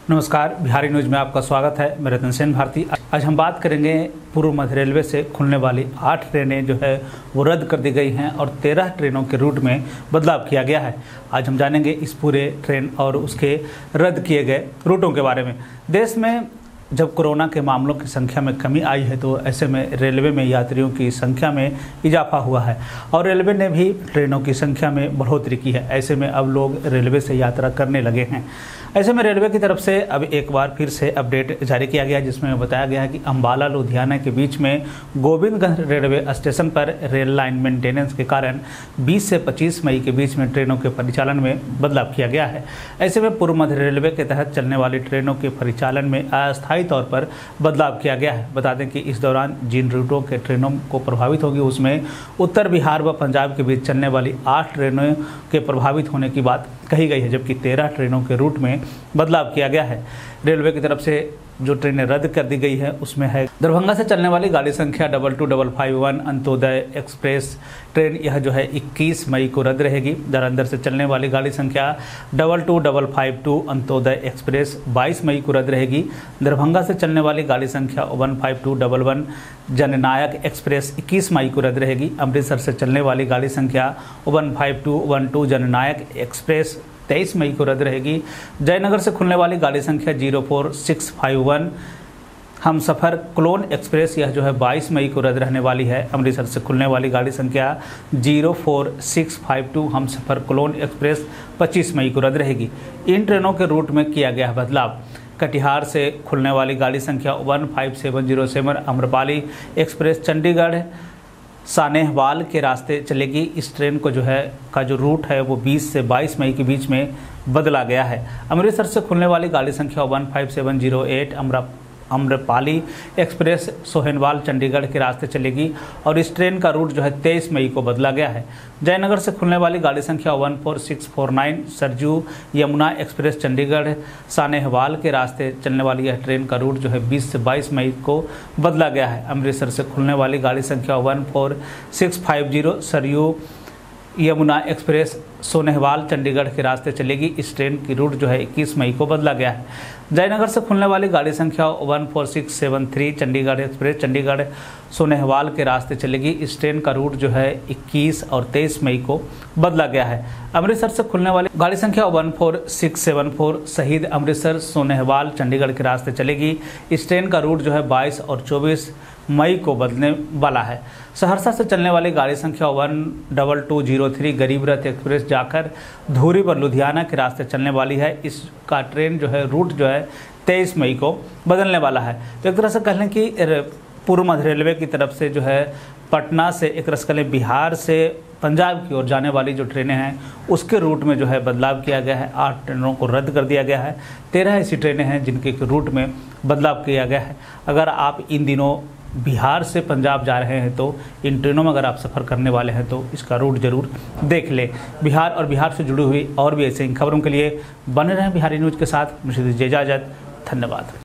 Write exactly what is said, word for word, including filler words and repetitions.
नमस्कार, बिहारी न्यूज में आपका स्वागत है। मैं रतन सेन भारती। आज हम बात करेंगे पूर्व मध्य रेलवे से खुलने वाली आठ ट्रेनें जो है वो रद्द कर दी गई हैं और तेरह ट्रेनों के रूट में बदलाव किया गया है। आज हम जानेंगे इस पूरे ट्रेन और उसके रद्द किए गए रूटों के बारे में। देश में जब कोरोना के मामलों की संख्या में कमी आई है तो ऐसे में रेलवे में यात्रियों की संख्या में इजाफा हुआ है और रेलवे ने भी ट्रेनों की संख्या में बढ़ोतरी की है। ऐसे में अब लोग रेलवे से यात्रा करने लगे हैं। ऐसे में रेलवे की तरफ से अब एक बार फिर से अपडेट जारी किया गया, जिसमें बताया गया है कि अंबाला लुधियाना के बीच में गोविंदगंज रेलवे स्टेशन पर रेल लाइन मेंटेनेंस के कारण बीस से पच्चीस मई के बीच में ट्रेनों के परिचालन में बदलाव किया गया है। ऐसे में पूर्व मध्य रेलवे के तहत चलने वाली ट्रेनों के परिचालन में अस्थायी तौर पर बदलाव किया गया है। बता दें कि इस दौरान जिन रूटों के ट्रेनों को प्रभावित होगी उसमें उत्तर बिहार व पंजाब के बीच चलने वाली आठ ट्रेनों के प्रभावित होने की बात कही गई है, जबकि तेरह ट्रेनों के रूट में बदलाव किया गया है। रेलवे की तरफ से जो ट्रेनें रद्द कर दी गई है उसमें है दरभंगा से चलने वाली गाड़ी संख्या double two double five one Antyodaya express train, यह जो है इक्कीस मई को रद्द रहेगी। जालंधर से चलने वाली गाड़ी संख्या double two double five two Antyodaya express बाईस मई को रद्द रहेगी। दरभंगा से चलने वाली गाड़ी संख्या one five two double one Jannayak express इक्कीस मई को रद्द रहेगी। अमृतसर से चलने वाली गाड़ी संख्या one five two one two Jannayak express तेईस मई को रद्द रहेगी। जयनगर से खुलने वाली गाड़ी संख्या zero four six five one Humsafar clone express, यह जो है बाईस मई को रद्द रहने वाली है। अमृतसर से खुलने वाली गाड़ी संख्या zero four six five two Humsafar clone express पच्चीस मई को रद्द रहेगी। इन ट्रेनों के रूट में किया गया बदलाव। कटिहार से खुलने वाली गाड़ी संख्या one five seven zero seven Amrapali express Chandigarh Sahnewal के रास्ते चलेगी। इस ट्रेन को जो है का जो रूट है वो बीस से बाईस मई के बीच में बदला गया है। अमृतसर से खुलने वाली गाड़ी संख्या one five seven zero eight अमरा अम्रपाली एक्सप्रेस सोहनवाल चंडीगढ़ के रास्ते चलेगी और इस ट्रेन का रूट जो है तेईस मई को बदला गया है। जयनगर से खुलने वाली गाड़ी संख्या one four six four nine Saryu Yamuna express Chandigarh Sahnewal के रास्ते चलने वाली यह ट्रेन का रूट जो है बीस से बाईस मई को बदला गया है। अमृतसर से खुलने वाली गाड़ी संख्या one four six five zero Saryu Yamuna express Sahnewal Chandigarh के रास्ते चलेगी। इस ट्रेन की रूट जो है इक्कीस मई को बदला गया है। जयनगर से खुलने वाली गाड़ी संख्या one four six seven three Chandigarh express Chandigarh Sahnewal के रास्ते चलेगी। इस ट्रेन का रूट जो है इक्कीस और तेईस मई को बदला गया है। अमृतसर से खुलने वाली गाड़ी संख्या one four six seven four Shaheed Amritsar सोनेहवाल Chandigarh के रास्ते चलेगी। इस ट्रेन का रूट जो है बाईस और चौबीस मई को बदलने वाला है। सहरसा से चलने वाली गाड़ी संख्या one double two zero three Garib Rath express जाकर धूरी पर लुधियाना के रास्ते चलने वाली है। इसका ट्रेन जो है रूट जो है तेईस मई को बदलने वाला है। तो एक तरह से कह लें कि पूर्व मध्य रेलवे की तरफ से जो है पटना से एक तरह से कह लें बिहार से पंजाब की ओर जाने वाली जो ट्रेनें हैं उसके रूट में जो है बदलाव किया गया है। आठ ट्रेनों को रद्द कर दिया गया है। तेरह ऐसी ट्रेनें हैं जिनके रूट में बदलाव किया गया है। अगर आप इन दिनों बिहार से पंजाब जा रहे हैं तो इन ट्रेनों में अगर आप सफ़र करने वाले हैं तो इसका रूट जरूर देख लें। बिहार और बिहार से जुड़ी हुई और भी ऐसे इन खबरों के लिए बने रहें बिहारी न्यूज़ के साथ। मुझे दीजिए इजाज़त। धन्यवाद।